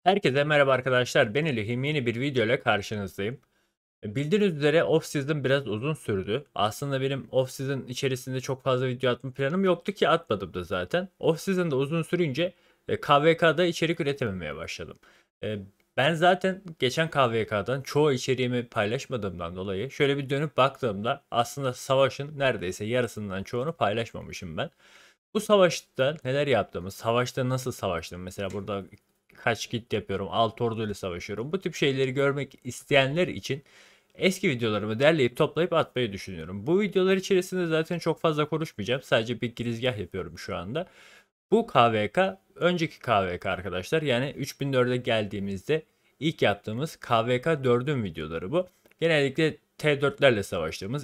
Herkese merhaba arkadaşlar. Ben Elihim. Yeni bir video ile karşınızdayım. Bildiğiniz üzere off-season biraz uzun sürdü. Aslında benim off-season içerisinde çok fazla video atma planım yoktu ki atmadım da zaten. Off-season da uzun sürünce KVK'da içerik üretememeye başladım. E, Ben zaten geçen KVK'dan çoğu içeriğimi paylaşmadığımdan dolayı şöyle bir dönüp baktığımda aslında savaşın neredeyse yarısından çoğunu paylaşmamışım ben. Bu savaşta neler yaptığımı, savaşta nasıl savaştım, mesela burada kaç git yapıyorum, alt orduyla savaşıyorum. Bu tip şeyleri görmek isteyenler için eski videolarımı derleyip toplayıp atmayı düşünüyorum. Bu videolar içerisinde zaten çok fazla konuşmayacağım. Sadece bir girizgah yapıyorum şu anda. Bu KVK önceki KVK arkadaşlar. Yani 3004'e geldiğimizde ilk yaptığımız KVK 4'ün videoları bu. Genellikle T4'lerle savaştığımız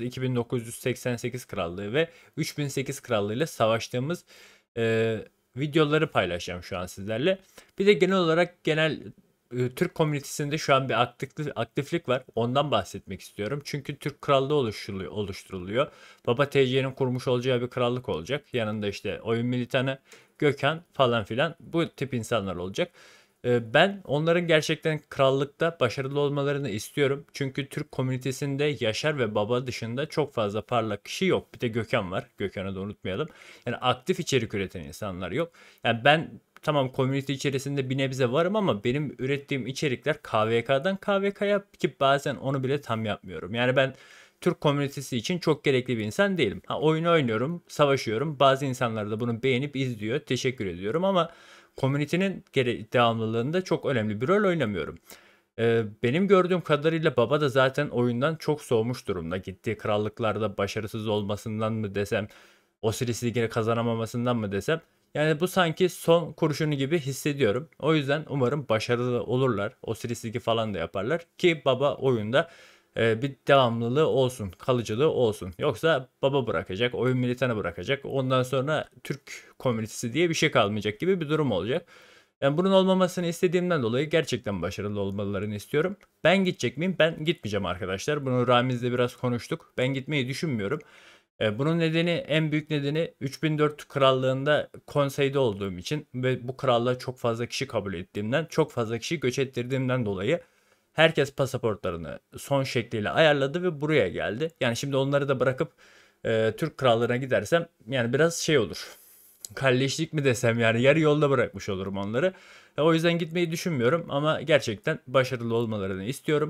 2988 Krallığı ve 3008 Krallığı ile savaştığımız e, videoları paylaşacağım şu an sizlerle. Bir de genel olarak Türk komünitesinde şu an bir aktiflik var. Ondan bahsetmek istiyorum. Çünkü Türk Krallığı oluşturuluyor. Baba TC'nin kurmuş olacağı bir krallık olacak. Yanında işte oyun militanı, Gökhan falan filan bu tip insanlar olacak. Ben onların gerçekten krallıkta başarılı olmalarını istiyorum. Çünkü Türk komünitesinde Yaşar ve Baba dışında çok fazla parlak kişi yok. Bir de Gökhan var. Gökhan'ı da unutmayalım. Yani aktif içerik üreten insanlar yok. Yani ben tamam komünite içerisinde bir nebze varım ama benim ürettiğim içerikler KVK'dan KVK'ya ki bazen onu bile tam yapmıyorum. Yani ben Türk komünitesi için çok gerekli bir insan değilim. Ha, oyunu oynuyorum, savaşıyorum. Bazı insanlar da bunu beğenip izliyor. Teşekkür ediyorum ama komünitenin devamlılığında çok önemli bir rol oynamıyorum. Benim gördüğüm kadarıyla Baba da zaten oyundan çok soğumuş durumda. Gittiği krallıklarda başarısız olmasından mı desem, Osiris Ligi'ni kazanamamasından mı desem. Yani bu sanki son kurşunu gibi hissediyorum. O yüzden umarım başarılı olurlar. Osiris Ligi falan da yaparlar ki Baba oyunda bir devamlılığı olsun, kalıcılığı olsun. Yoksa Baba bırakacak, oyun militanı bırakacak. Ondan sonra Türk komünitesi diye bir şey kalmayacak gibi bir durum olacak. Yani bunun olmamasını istediğimden dolayı gerçekten başarılı olmalarını istiyorum. Ben gidecek miyim? Ben gitmeyeceğim arkadaşlar. Bunu Ramiz'le biraz konuştuk. Ben gitmeyi düşünmüyorum. Bunun nedeni, en büyük nedeni 3004 krallığında konseyde olduğum için ve bu krallığa çok fazla kişi kabul ettiğimden, çok fazla kişi göç ettirdiğimden dolayı herkes pasaportlarını son şekliyle ayarladı ve buraya geldi. Yani şimdi onları da bırakıp Türk krallığına gidersem yani biraz şey olur. Kalleşlik mi desem, yani yarı yolda bırakmış olurum onları. O yüzden gitmeyi düşünmüyorum ama gerçekten başarılı olmalarını istiyorum.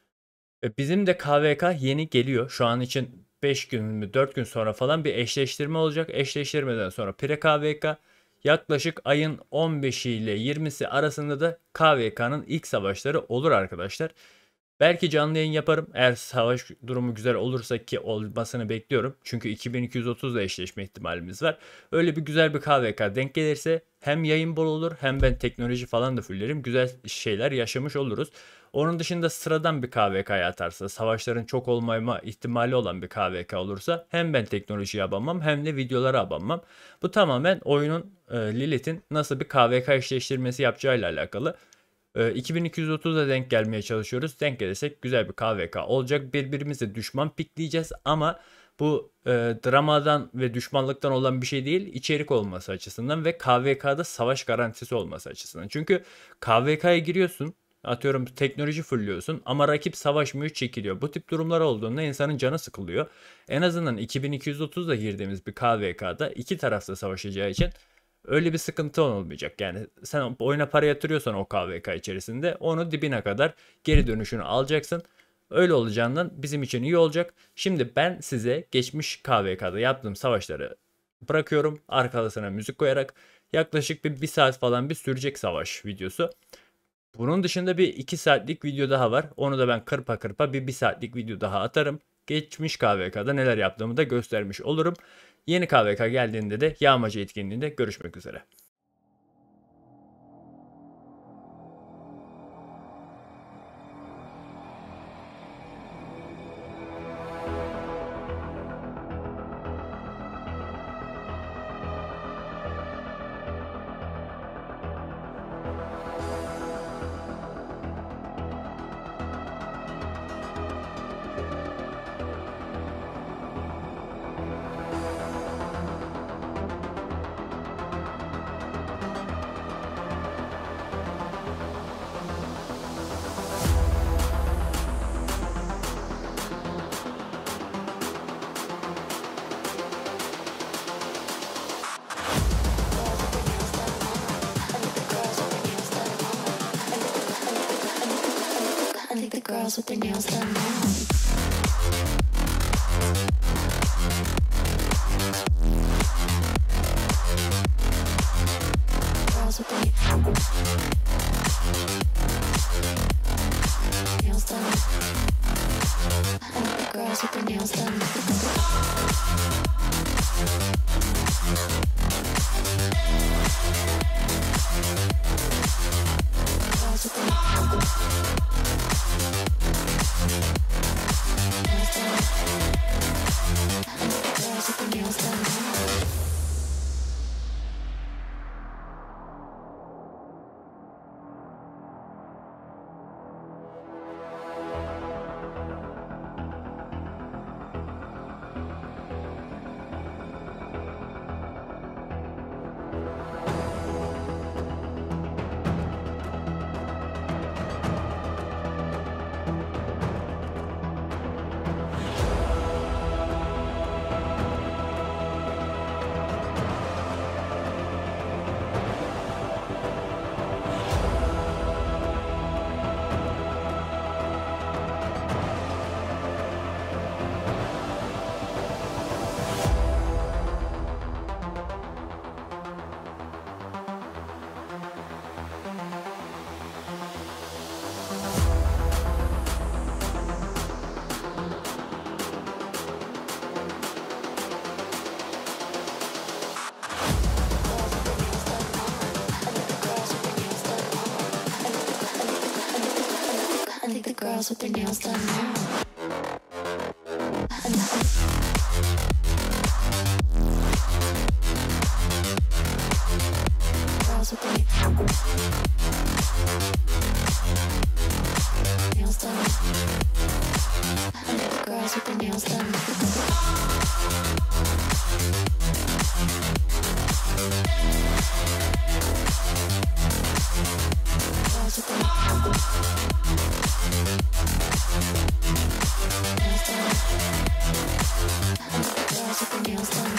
Bizim de KVK yeni geliyor. Şu an için 5 gün mü 4 gün sonra falan bir eşleştirme olacak. Eşleştirmeden sonra Pre KVK, yaklaşık ayın 15'i ile 20'si arasında da KVK'nın ilk savaşları olur arkadaşlar. Belki canlı yayın yaparım eğer savaş durumu güzel olursa, ki olmasını bekliyorum. Çünkü 2230 ile eşleşme ihtimalimiz var. Öyle bir güzel bir KVK denk gelirse hem yayın bol olur hem ben teknoloji falan da fullerim. Güzel şeyler yaşamış oluruz. Onun dışında sıradan bir KVK'ya atarsa, savaşların çok olmama ihtimali olan bir KVK olursa hem ben teknolojiye abanmam hem de videolara abanmam. Bu tamamen oyunun Lilith'in nasıl bir KVK eşleştirmesi yapacağıyla alakalı. 2230'a denk gelmeye çalışıyoruz. Denk gelirsek güzel bir KVK olacak. Birbirimize düşman pikleyeceğiz ama bu dramadan ve düşmanlıktan olan bir şey değil, içerik olması açısından ve KVK'da savaş garantisi olması açısından. Çünkü KVK'ya giriyorsun, atıyorum teknoloji fulluyorsun ama rakip savaşmıyor, çekiliyor. Bu tip durumlar olduğunda insanın canı sıkılıyor. En azından 2230'da girdiğimiz bir KVK'da iki tarafta savaşacağı için öyle bir sıkıntı olmayacak. Yani sen oyuna para yatırıyorsan o KVK içerisinde onu dibine kadar geri dönüşünü alacaksın. Öyle olacağından bizim için iyi olacak. Şimdi ben size geçmiş KVK'da yaptığım savaşları bırakıyorum. Arkasına müzik koyarak yaklaşık bir saat falan bir sürecek savaş videosu. Bunun dışında bir 2 saatlik video daha var. Onu da ben kırpa kırpa bir saatlik video daha atarım. Geçmiş KVK'da neler yaptığımı da göstermiş olurum. Yeni KVK geldiğinde de yağmacı etkinliğinde görüşmek üzere. girls with their nails done now. Girls with their nails done. I like the girls with their nails done. Girls with their nails done. I think the girls with their nails done now. Girls with their nails done. I think the girls with their nails done. Girls with their nails done.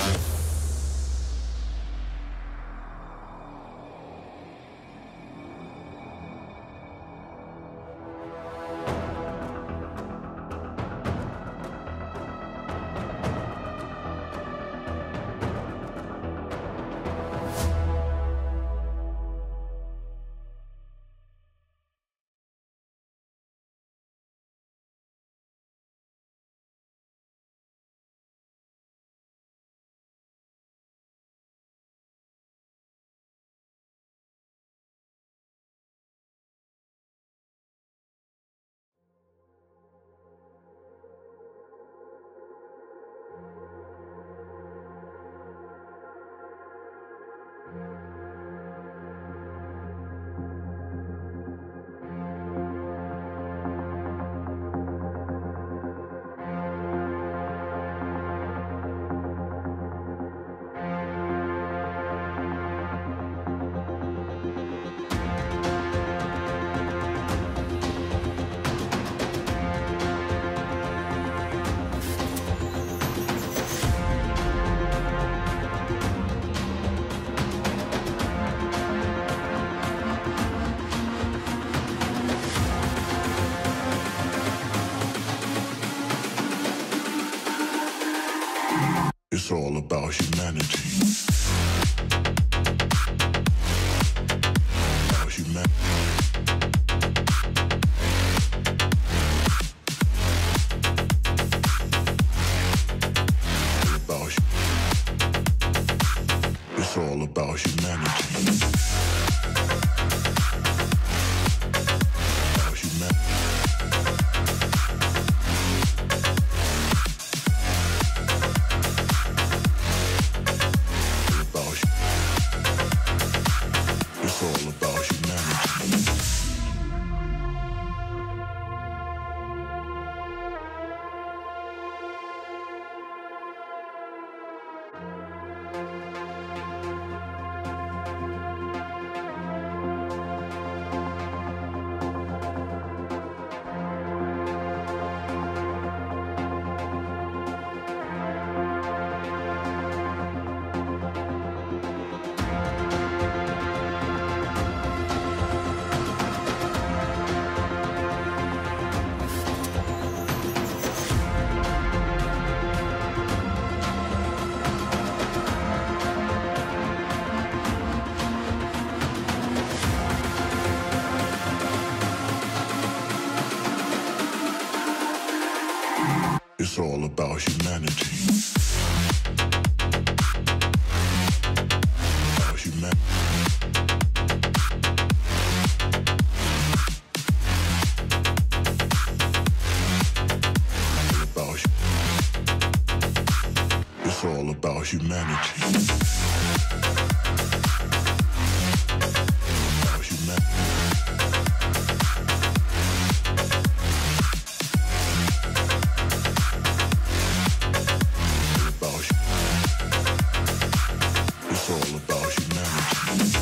It's all about humanity. About humanity. It's all about humanity. About humanity. about humanity. About humanity. It's all about humanity. About humanity. It's all about humanity.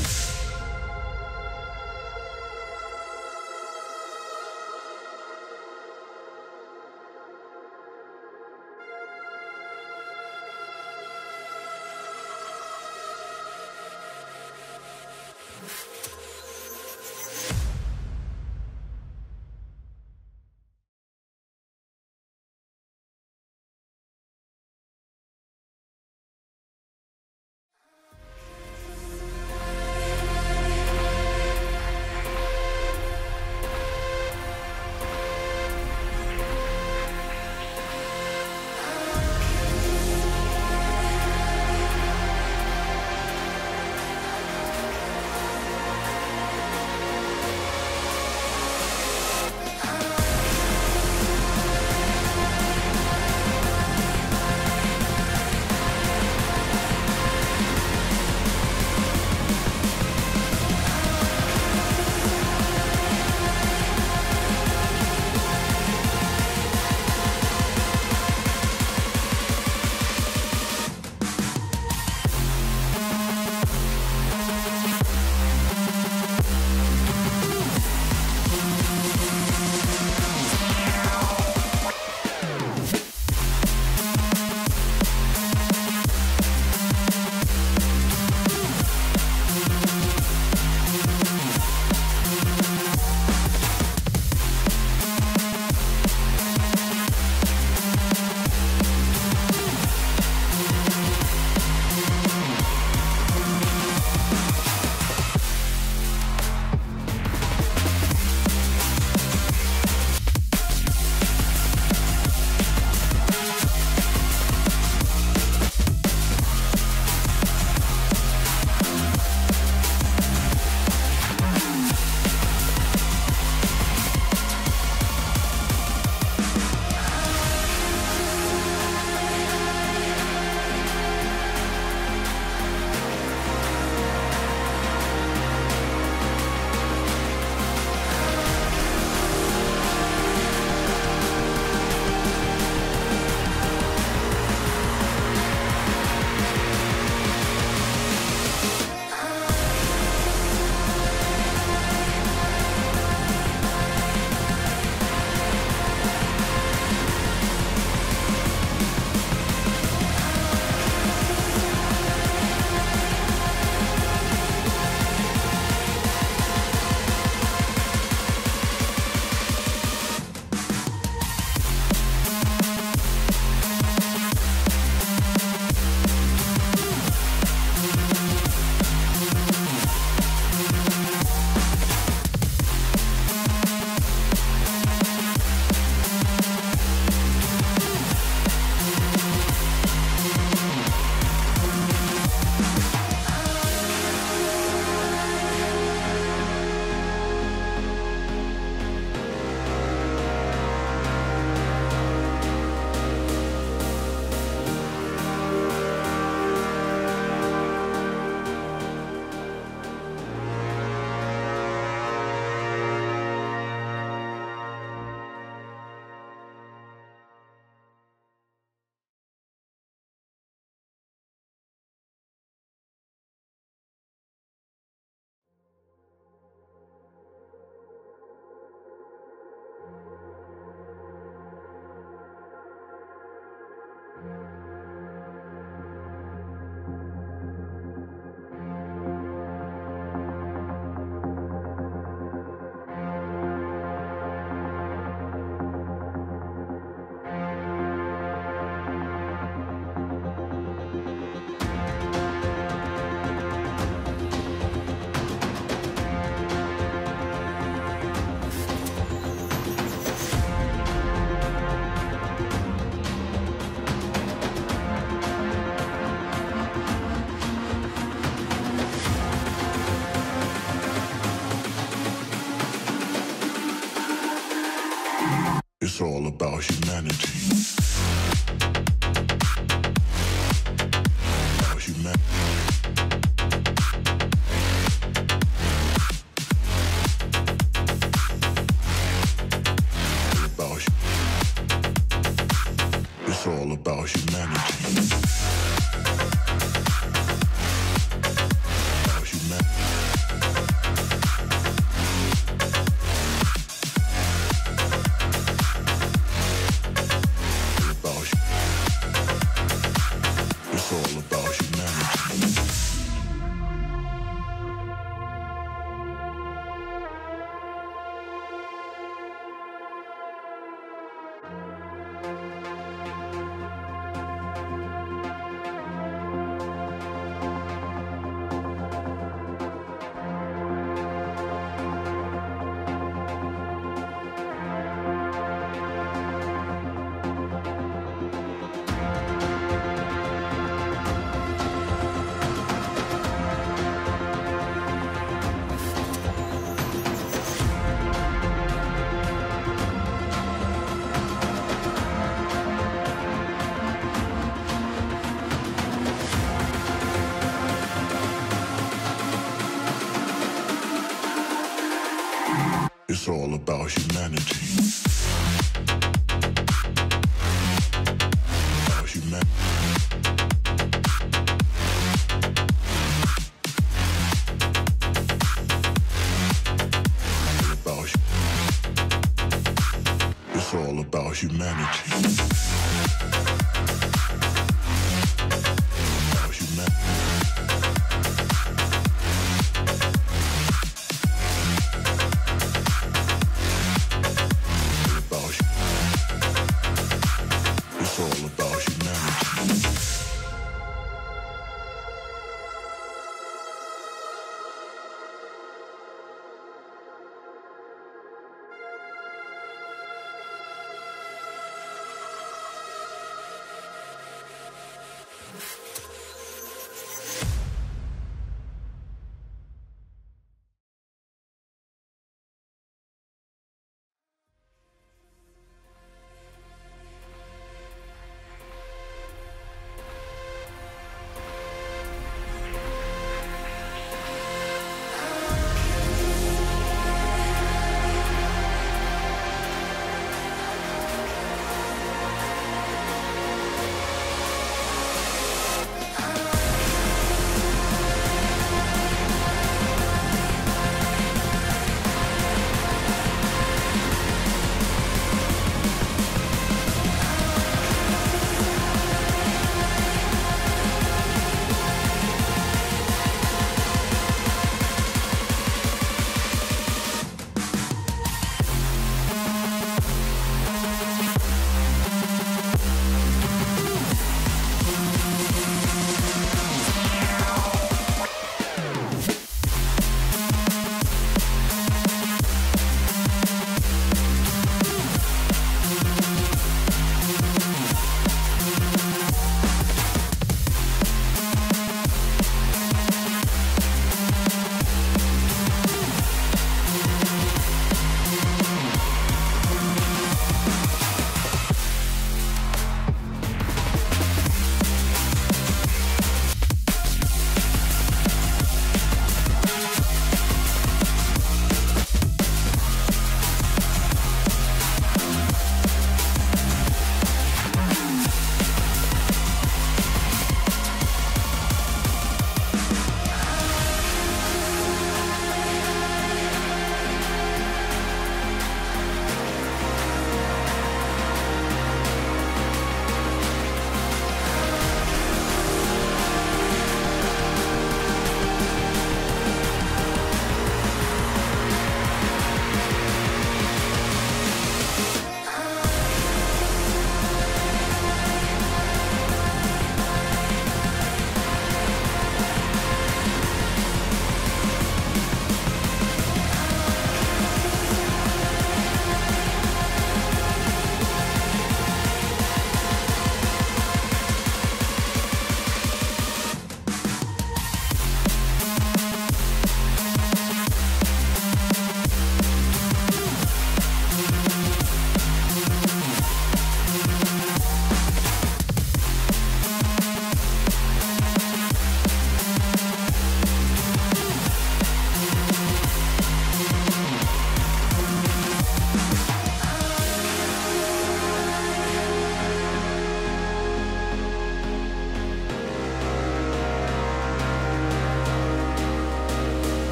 It's all about humanity. About humanity. It's all about humanity. About humanity. It's all about humanity. It's all about humanity. About humanity. It's all about humanity. About humanity. It's all about humanity.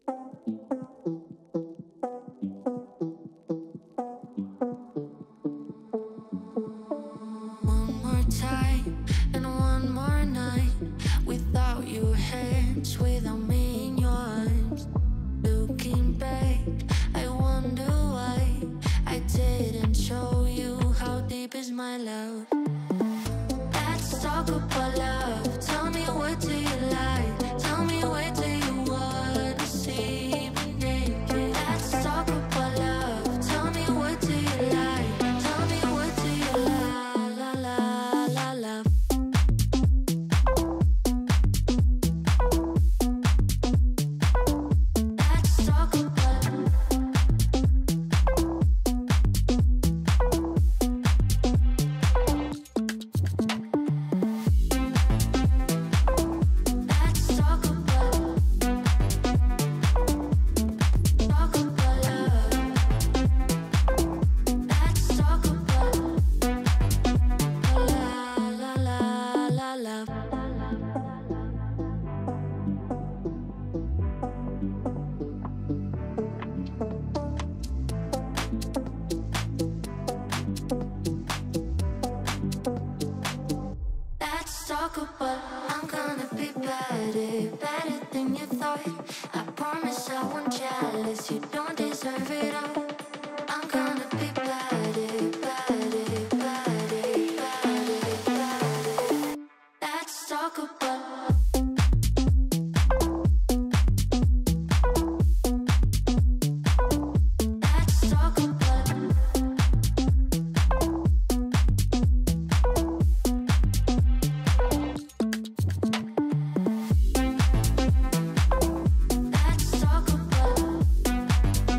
One more time and one more night without your hands, without me in your arms. Looking back, I wonder why I didn't show you how deep is my love. Let's talk about love. Tell me, what do you like? Tell me, where do you wanna see me naked? Let's talk about love. Tell me, what do you like? Tell me, what do you la la la love? Let's talk about let's talk about love. Let's talk about la la la love. Let's talk about I'm gonna be better, better than you thought. I promise I won't jealous, you don't deserve it all. I'm gonna be better, better, better, better, better. Let's talk about let's talk about let's talk about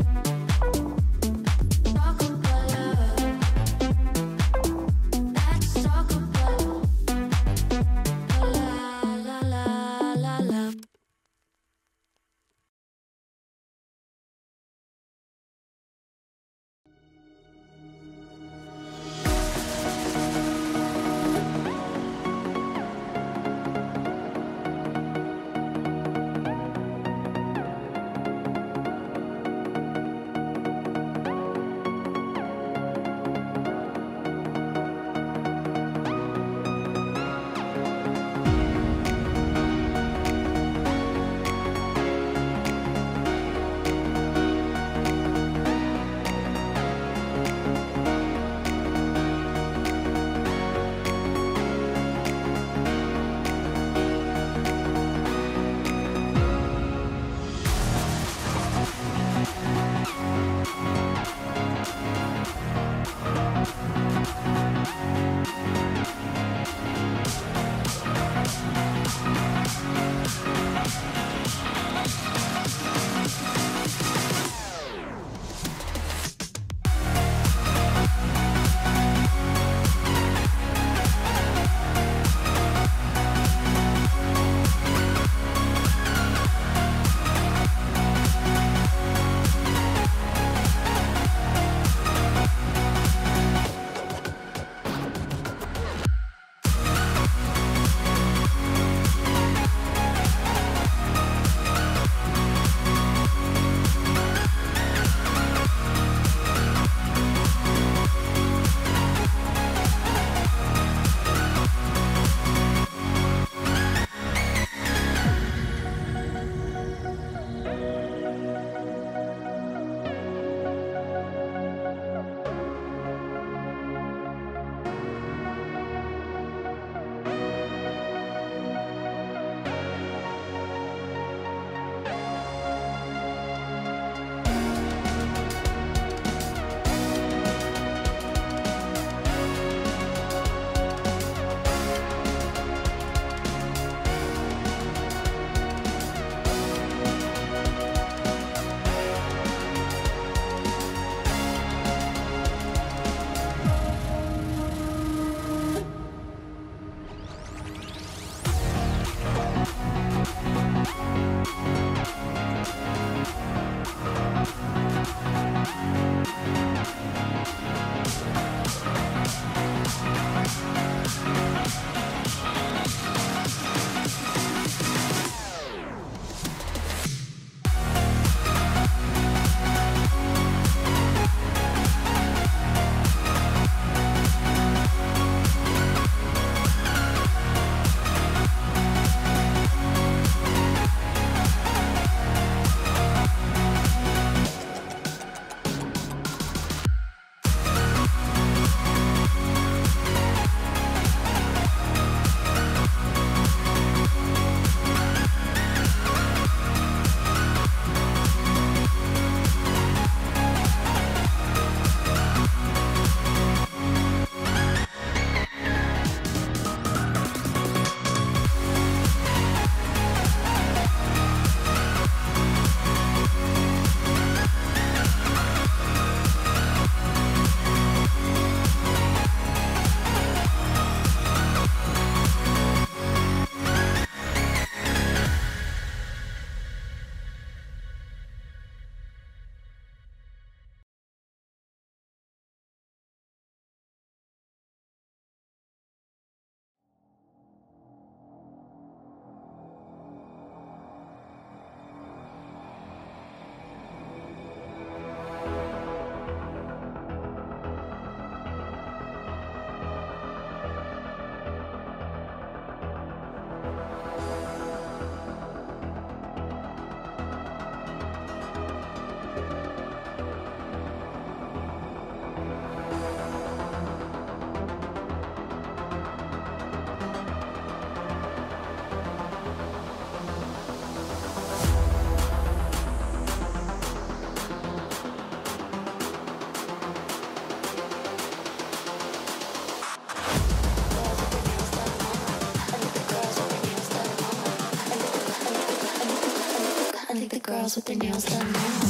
girls with their nails done now.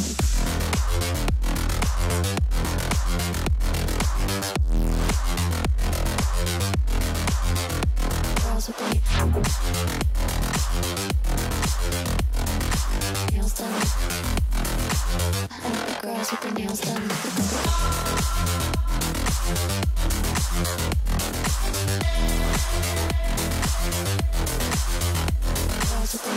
Girls with their nails done. I like the girls with their nails done. Girls with their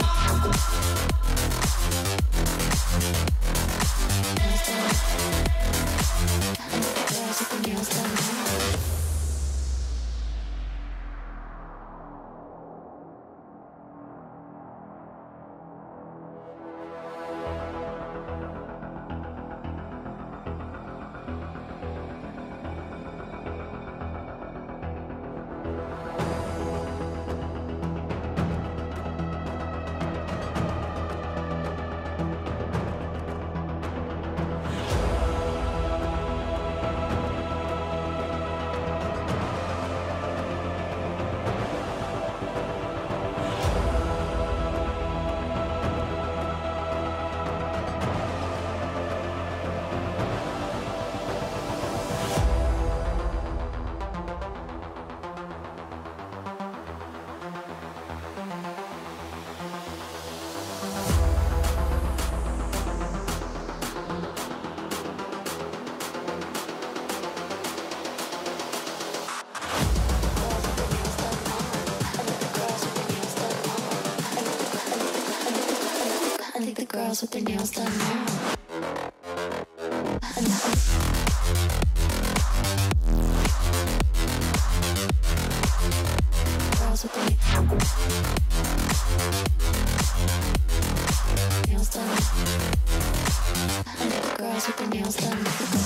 nails done. I think the girls with their nails done now. Girls with their nails done. I think the girls with their nails done.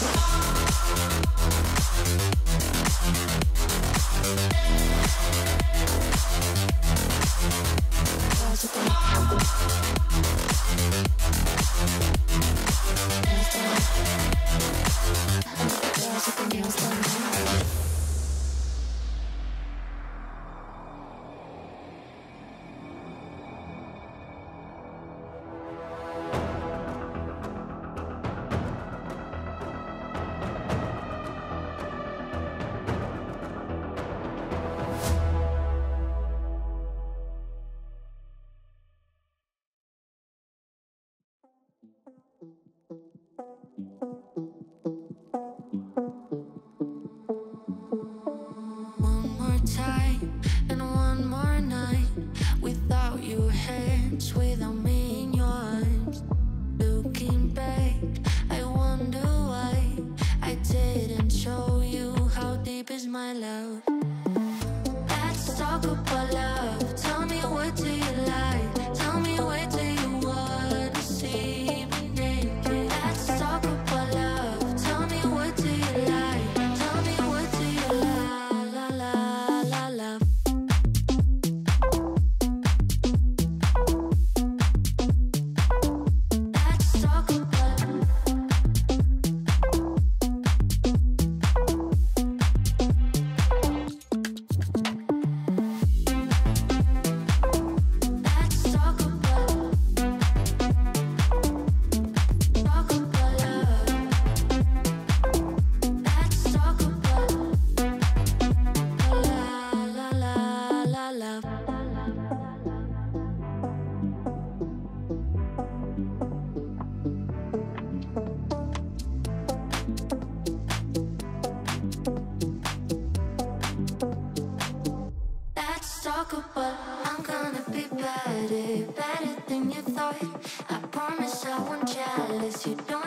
Girls with their nails done. One more time and one more night without your hands, without me in your arms. Looking back, I wonder why I didn't show you how deep is my love. Let's talk about love. Tell me, what do you like? Tell me, where do you wanna see me naked? Let's talk about love. Tell me, what do you like? Tell me, what do you love? Let's talk about let's talk about love. Let's talk about love. Let's talk about I'm gonna be better than you thought. I promise I won't jealous. You don't